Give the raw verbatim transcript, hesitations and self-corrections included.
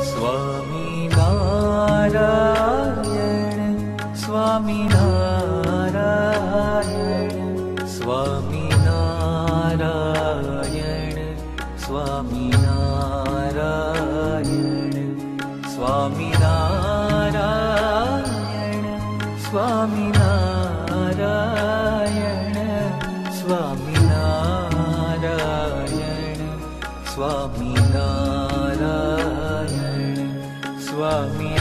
Swami Narayan Swami Narayan Swami Narayan Swami Narayan Swami Narayan Swami Narayan Swami Narayan Swami Narayan Swami